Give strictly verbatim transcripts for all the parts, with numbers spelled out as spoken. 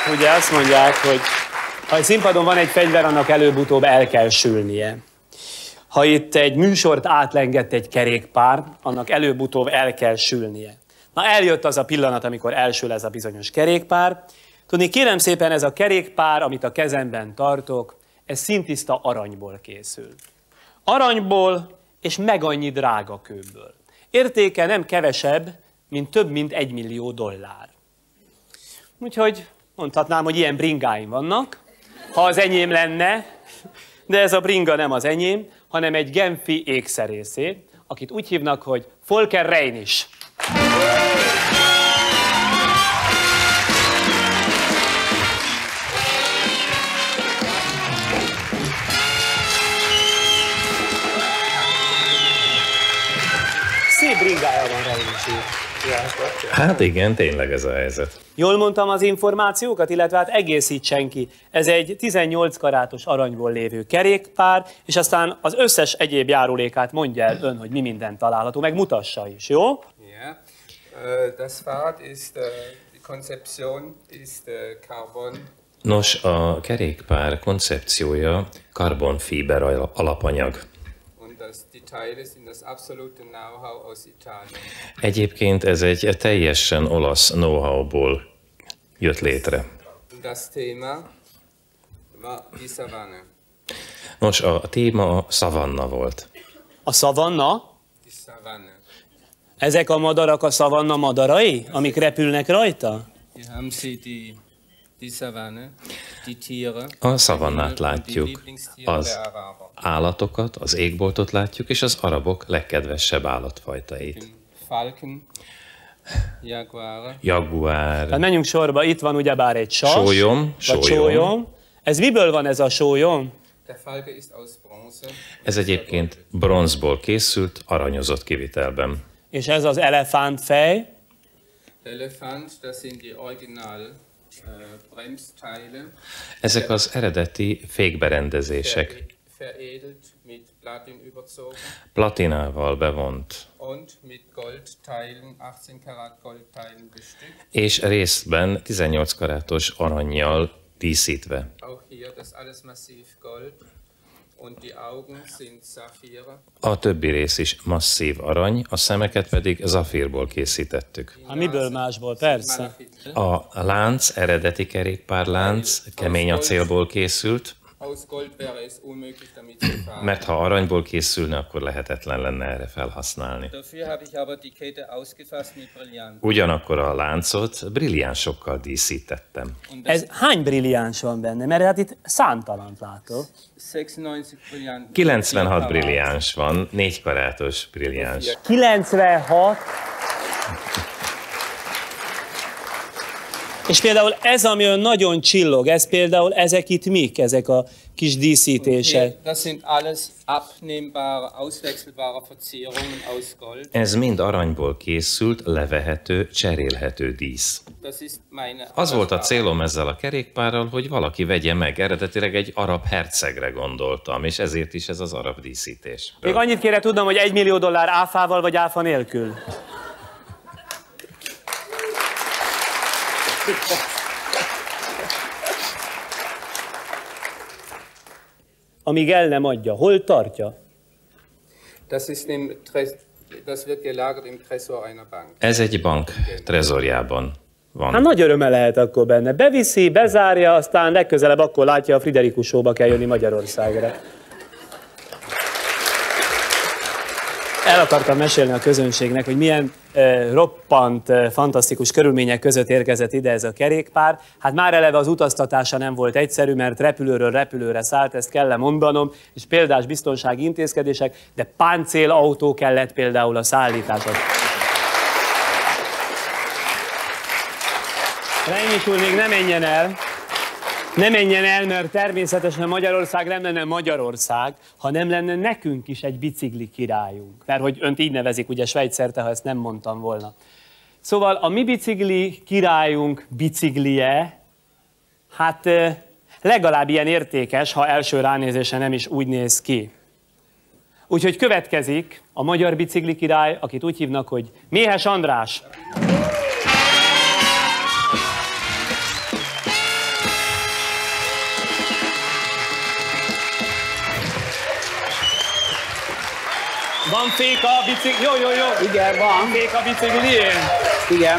ugye azt mondják, hogy ha egy színpadon van egy fegyver, annak előbb-utóbb el kell sülnie. Ha itt egy műsort átlengett egy kerékpár, annak előbb-utóbb el kell sülnie. Na, eljött az a pillanat, amikor elsül ez a bizonyos kerékpár. Tudni, kérem szépen, ez a kerékpár, amit a kezemben tartok, ez szintiszta aranyból készül. Aranyból és meg annyi drága kőből. Értéke nem kevesebb, mint több mint egy millió dollár. Úgyhogy mondhatnám, hogy ilyen bringáim vannak, ha az enyém lenne, de ez a bringa nem az enyém, hanem egy genfi ékszerészé, akit úgy hívnak, hogy Volker Reinisch. Szép bringája van Reinisch. Hát igen, tényleg ez a helyzet. Jól mondtam az információkat, illetve hát egészítsen ki. Ez egy tizennyolc karátos aranyból lévő kerékpár, és aztán az összes egyéb járulékát mondja el ön, hogy mi minden található, meg mutassa is, jó? Ja, das Fahrrad ist, die Konzeption ist Carbon. Nos, a kerékpár koncepciója karbonfíber alapanyag. Egyébként ez egy teljesen olasz know-how-ból jött létre. Nos, a téma a szavanna volt. A szavanna? Ezek a madarak a szavanna madarai, amik repülnek rajta? A szavannát látjuk, az állatokat, az égboltot látjuk, és az arabok legkedvesebb állatfajtait. Jaguár. Hát menjünk sorba, itt van ugyebár egy sas, sólyom, sólyom. sólyom. Ez miből van ez a sólyom? Ez egyébként bronzból készült, aranyozott kivitelben. És ez az elefántfej? Ezek az eredeti fékberendezések. Platinával bevont. És részben tizennyolc karátos arannyal díszítve. A többi rész is masszív arany, a szemeket pedig zafírból készítettük. Hát miből másból, persze. A lánc, eredeti kerékpárlánc kemény acélból készült, mert ha aranyból készülne, akkor lehetetlen lenne erre felhasználni. Ugyanakkor a láncot brilliánsokkal díszítettem. Ez hány brilliáns van benne? Mert hát itt számtalant látok. kilencvenhat brilliáns van, négy karátos brilliáns. kilencvenhat? És például ez, ami olyan nagyon csillog, ez például, ezek itt mik, ezek a kis díszítések? Ez mind aranyból készült, levehető, cserélhető dísz. Az volt a célom ezzel a kerékpárral, hogy valaki vegye meg. Eredetileg egy arab hercegre gondoltam, és ezért is ez az arab díszítés. Még annyit kéne tudnom, hogy egy millió dollár áfával vagy áfa nélkül. Amíg el nem adja, hol tartja? Ez egy bank trezorjában van. Hát nagy öröme lehet akkor benne. Beviszi, bezárja, aztán legközelebb akkor látja, a Friderikus Show-ba kell jönni Magyarországra. El akartam mesélni a közönségnek, hogy milyen eh, roppant, eh, fantasztikus körülmények között érkezett ide ez a kerékpár. Hát már eleve az utaztatása nem volt egyszerű, mert repülőről repülőre szállt, ezt kell mondanom, és példás biztonsági intézkedések, de páncélautó kellett például a szállításhoz. Reinisch úr, még ne menjen el. Ne menjen el, mert természetesen Magyarország nem lenne Magyarország, ha nem lenne nekünk is egy bicikli királyunk. Mert hogy önt így nevezik, ugye Svájc-szerte, ha ezt nem mondtam volna. Szóval a mi bicikli királyunk biciklije, hát legalább ilyen értékes, ha első ránézése nem is úgy néz ki. Úgyhogy következik a magyar bicikli király, akit úgy hívnak, hogy Méhes András. Van féka a bicikli? Jó, jó, jó. Igen, van. Féka a biciklien? Igen.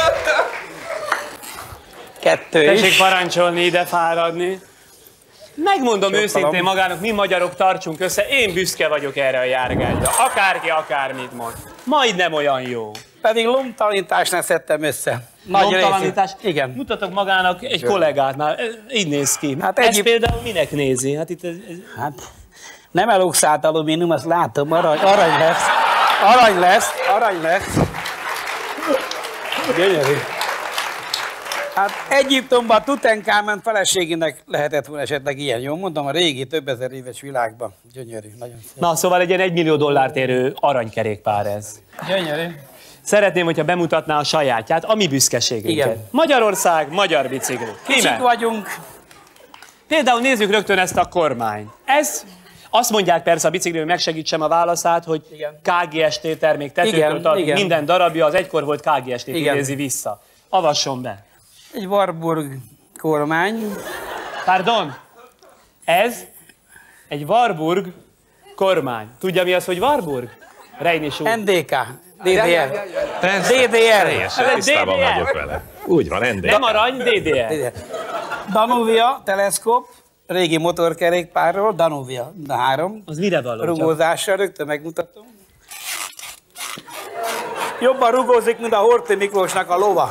Kettő Tessék is. parancsolni ide fáradni. Megmondom Csókolom. őszintén magának, mi magyarok tartsunk össze, én büszke vagyok erre a járgányra. Akárki akármit mond. Majdnem olyan jó. Pedig lomtalanításnál szedtem össze. Nagy Lomtalanítás? részét. Igen. Mutatok magának egy kollégát már. Így néz ki. Hát Ez egy- például minek nézi? Hát itt ez, ez... Hát nem eluxált alumínium, azt látom, arany, arany lesz. Arany lesz, arany lesz. Gyönyörű. Hát Egyiptomban Tutenkámen feleségének lehetett volna esetleg ilyen, jó mondom, a régi több ezer éves világban. Gyönyörű, nagyon szép. Na, szóval egy ilyen egymillió dollárt érő aranykerékpár ez. Gyönyörű. Szeretném, hogyha bemutatná a sajátját, a mi büszkeségünket. Igen. Magyarország, magyar bicikli. Kicsik Íme. vagyunk. Például nézzük rögtön ezt a kormányt. Ez, azt mondják persze a bicikli, hogy megsegítsem a válaszát, hogy Igen. ká gé es té termék, tetőtől Igen, tartunk, igen. minden darabja az egykor volt ká gé es té-t Igen. idézi vissza. Avasson be. Egy Warburg kormány. Pardon? Ez egy Warburg kormány. Tudja mi az, hogy Warburg? Reinis úr. en dé ká. dé dé er. Persze, dé dé er. teljesen Ez egy tisztában dé dé er. vagyok vele. Úgy van, en dé ká. Nem arany, dé dé er. Danuvia teleszkóp, régi motorkerékpárról, Danuvia három. Az mire való? Csak? Rugózásra, rögtön megmutatom. Jobban rugózik, mint a Horthy Miklósnak a lova.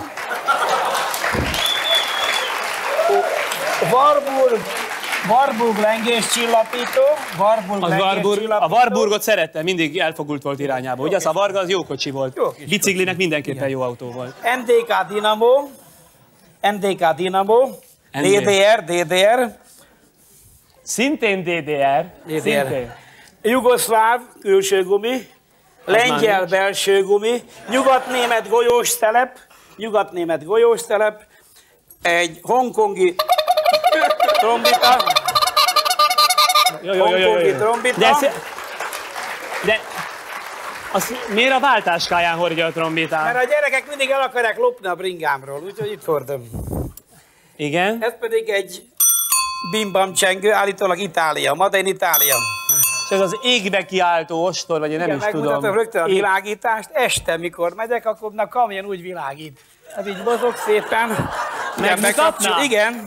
Warburg, Warburg lengéscsillapító, Warburg Az Warburg, a lengéscsillapító. Warburgot szerettem, mindig elfogult volt irányába. Ugye az a Varga az jó kocsi volt. Jó kis Biciklinek mindenképpen jó autó volt. en dé ká Dinamo, en dé ká Dinamo, en dé dé. dé er, dé dé er, Szintén dé dé er. dé dé er. Szintén. Jugoszláv külső gumi, lengyel nincs. belső gumi, nyugatnémet golyós telep, nyugatnémet golyós telep, egy hongkongi trombita, Jó, jó, jó, jó, jó. hongkongi trombita, De, ez, de az, miért a váltáskáján hordja a mert trombitát? a gyerekek mindig el akarják lopni a bringámról, úgyhogy itt hordom. Igen? Ez pedig egy bimbam csengő, állítólag Itália, Made in Itália. És ez az égbe kiáltó ostor, vagy én nem Igen, is megmutatom tudom. rögtön a Ég- világítást, este, mikor megyek, akkor a kamion úgy világít. Ez így mozog szépen. Igen, Megmutatná? megkapcsol- Igen.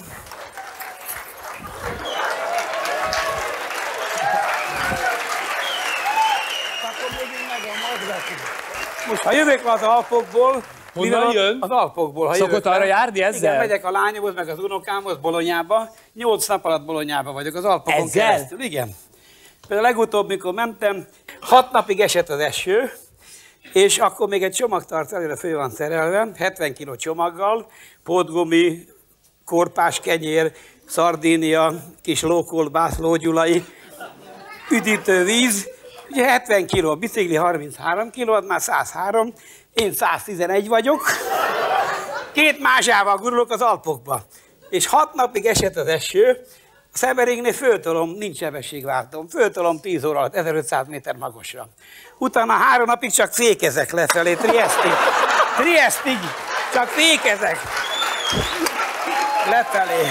Akkor még így megvan, mozgatni. Most ha jövök az Alpokból, Honnan mivel jön? Az Alpokból, ha Szokott jövök, arra nem? járni ezzel? Igen, megyek a lányomhoz, meg az unokámhoz Bolonyába. Nyolc nap alatt Bolonyába vagyok, az Alpokon Ezzel? keresztül. Igen. Például legutóbb, mikor mentem, hat napig esett az eső, és akkor még egy csomagtartó előre föl van szerelve, hetven kiló csomaggal, pótgumi, korpás kenyér, szardínia, kis lókolbász, lógyulai, üdítő víz, ugye hetven kiló, bicikli harminchárom kiló, az már száz három, én száz tizenegy vagyok, két mázsával gurulok az Alpokba, és hat napig esett az eső, a Szemeringnél föltolom, nincs sebességváltom, föltolom tíz óra alatt, ezerötszáz méter magasra. Utána három napig csak fékezek lefelé, Triestig, Triestig, csak fékezek lefelé.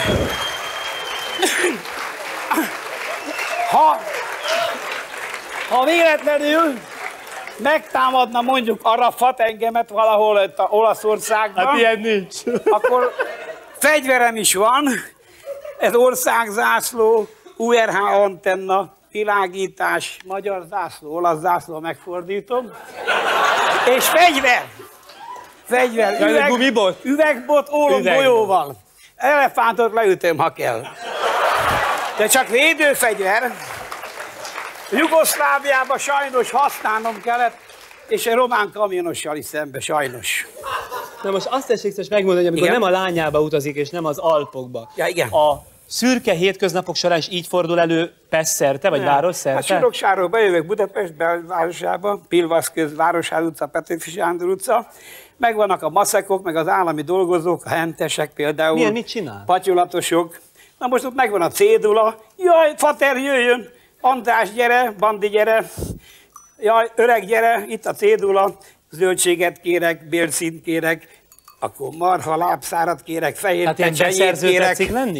Ha, ha véletlenül megtámadna mondjuk Arafat engemet valahol itt a Olaszországban, Hát ilyen nincs. akkor fegyverem is van, ez országzászló, u er há antenna, világítás, magyar zászló, olasz zászló, megfordítom, és fegyver, fegyver, Ja, üveg, gumibot? üvegbot, ólomgolyóval. Elefántot leütöm, ha kell. De csak védőfegyver. Jugoszláviában sajnos használnom kellett, és egy román kamionossal is szembe, sajnos. Na most azt tessék most megmondani, hogy amikor Igen. nem a Lányába utazik, és nem az Alpokba. Ja, igen. A szürke hétköznapok során is így fordul elő Pest szerte, vagy város szerte? Hát Soroksáról bejövök Budapest belvárosába, Pilvaszköz, Városház utca, Petőfi Sándor utca. Megvannak a maszekok, meg az állami dolgozók, a hentesek például. Milyen, mit csinál? Patyolatosok. Na most ott megvan a cédula. Jaj, fater, jöjjön! András, gyere, Bandi, gyere! Jaj, öreg, gyere, itt a cédula. Zöldséget kérek, bélszínt kérek, akkor marha, lábszárat kérek, fehér Hát ilyen pecsenyét beszerző kérek. tetszik lenni?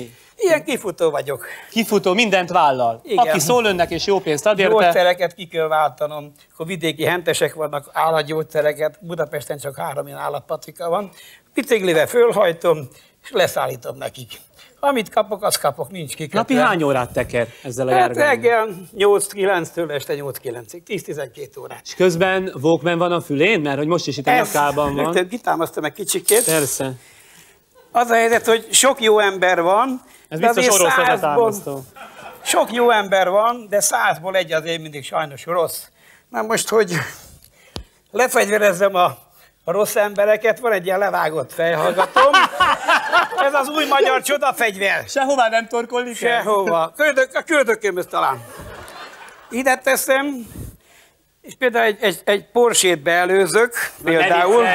Ilyen kifutó vagyok. Kifutó, mindent vállal. Igen. Aki szól önnek és jó pénzt ad érte. Gyógyszereket ki kell váltanom, akkor vidéki hentesek vannak, állatgyógyszereket, Budapesten csak három ilyen állatpatrika van. Biciklivel fölhajtom, és leszállítom nekik. Amit kapok, azt kapok, nincs kikötve. Napi hány órát teker ezzel a Hát járgányjal? reggel nyolc-kilenctől este nyolc-kilencig, tíz-tizenkét órát. És közben Walkman van a fülén? Mert hogy most is itt a nyakában van. Rögtön kitámasztom egy kicsikét. Persze. Az a helyzet, hogy sok jó ember van. Ez de biztos azért orosz az a százból- támasztó. Sok jó ember van, de százból egy azért mindig sajnos rossz. Na most, hogy lefegyverezzem a a rossz embereket, van egy ilyen levágott fejhallgatom. Ez az új magyar csodafegyver. Sehová nem torkolni kell? Sehova. Köldök, a köldökömhöz talán. Ide teszem, és például egy, egy, egy Porsét beelőzök, például.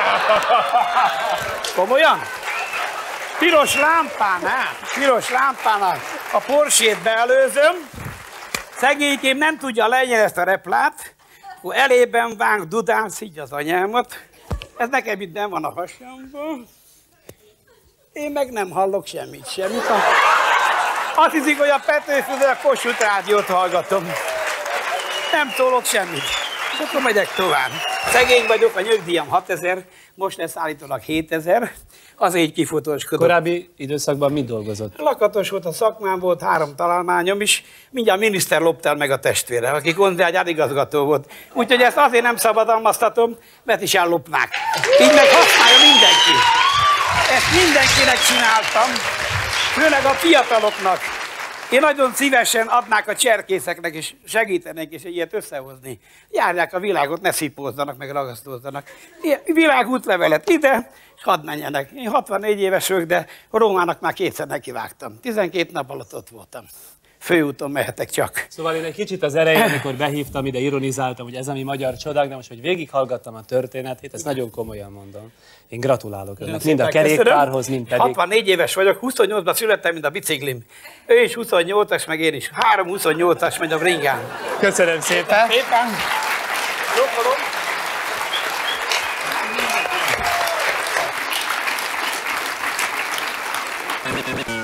Komolyan? Piros lámpánál, piros lámpánál a Porsét beelőzöm, szegénykém nem tudja lenyelni ezt a replát, akkor elében vág dudán szígy az anyámat. Ez nekem itt nem van a hasamban. Én meg nem hallok semmit, semmit. Azt hiszik, hogy a Petőfűző a Kossuth rádiót hallgatom. Nem szólok semmit. És akkor megyek tovább. Szegény vagyok, a nyugdíjam hatezer, most lesz állítólag hétezer, azért így kifotóskodok. Korábbi időszakban mit dolgozott? Lakatos volt a szakmám, volt három találmányom is, mindjárt miniszter lopta el meg a testvére, aki konzervgyár igazgató volt. Úgyhogy ezt azért nem szabadalmaztatom, mert is ellopnák. Így meg használja mindenki. Ezt mindenkinek csináltam, főleg a fiataloknak. Én nagyon szívesen adnák a cserkészeknek, és segítenek is egy ilyet összehozni. Járják a világot, ne szipózzanak, meg ragasztózzanak. Ilyen világútlevelet ide, és hadd menjenek. Én hatvannégy éves vagyok, de Rómának már kétszer nekivágtam. tizenkét nap alatt ott voltam. Főúton mehetek csak. Szóval én egy kicsit az elején, amikor behívtam ide, ironizáltam, hogy ez a mi magyar csodák, de most, hogy végighallgattam a történetét, ezt nagyon komolyan mondom. Én gratulálok önnek, mind a kerékpárhoz, mind pedig. hatvannégy éves vagyok, huszonnyolcban születtem, mint a biciklim. Ő is huszonnyolcas, meg én is. Három huszonnyolcas megy a bringán. Köszönöm szépen. Szépen. Jókolom.